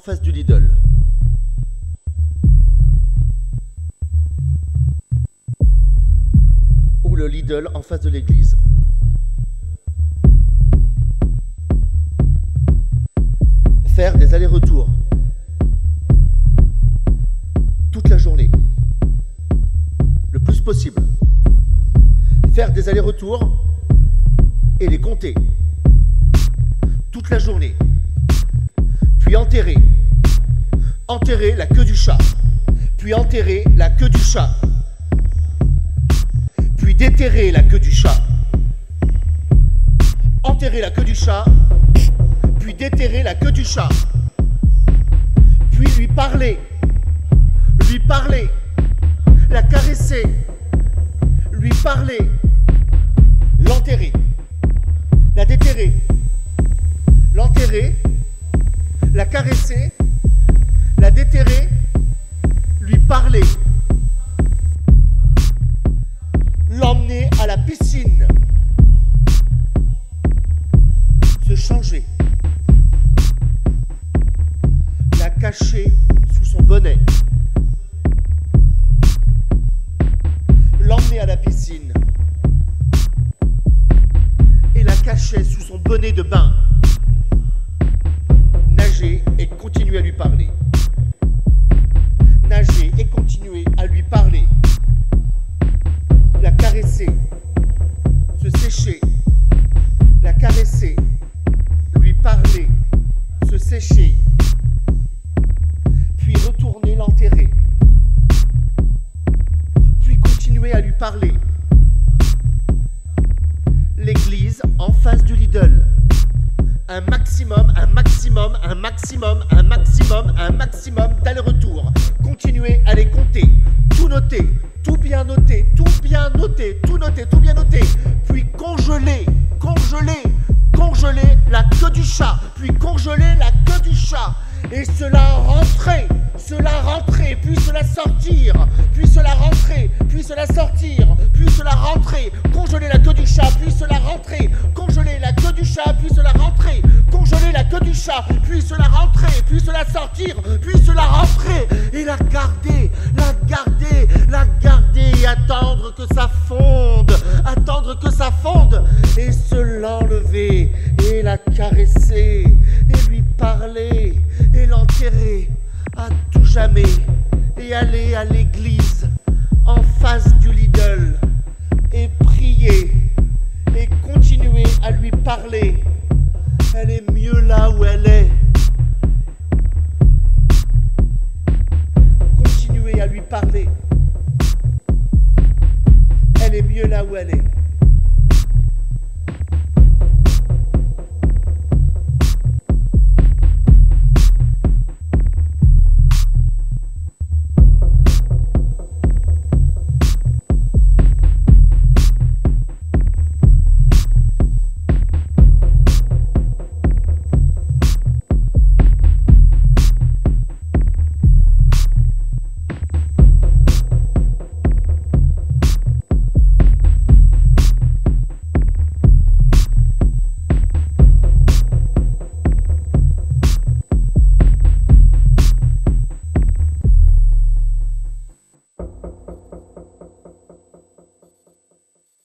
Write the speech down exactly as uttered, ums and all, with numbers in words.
face du Lidl. Ou le Lidl en face de l'église. Faire des allers-retours toute la journée, le plus possible. Faire des allers-retours et les compter toute la journée. Puis enterrer, enterrer la queue du chat. Puis enterrer la queue du chat. Puis déterrer la queue du chat. Enterrer la queue du chat. Puis déterrer la queue du chat. Puis lui parler. Lui parler. La caresser. Lui parler. L'enterrer. La déterrer. L'enterrer. La caresser. La déterrer. Lui parler. L'emmener à la piscine. Se changer. La cacher sous son bonnet. L'emmener à la piscine. Et la cacher sous son bonnet de bain. Nager et continuer à lui parler. Nager et continuer à lui parler. La caresser. Se sécher. La caresser. Lui parler. Se sécher. Puis retourner l'enterrer. Puis continuer à lui parler. L'église en face du Lidl. Un maximum, un maximum, un maximum, un maximum, un maximum d'aller-retour. Continuez à les compter, tout noter, tout bien noter, tout bien noter, tout noter, tout bien noter. Puis congeler, congeler, congeler la queue du chat. Puis congeler la queue du chat. Et cela rentrer, cela rentrer, puis cela sortir, puis cela rentrer, puis cela sortir, puis cela rentrer, congeler la queue du chat, puis cela rentrer, congeler la queue du chat, puis cela rentrer, congeler la queue du chat, puis cela rentrer, puis cela sortir, puis cela rentrer, et la garder, la garder, la garder, et attendre que ça fonde, attendre que ça fonde, et se l'enlever, et la caresser, et lui parler, et l'enterrer à tout jamais, et aller à l'église en face du Lidl, et prier, et continuer à lui parler. Elle est mieux là où elle est. Continuer à lui parler. Elle est mieux là où elle est.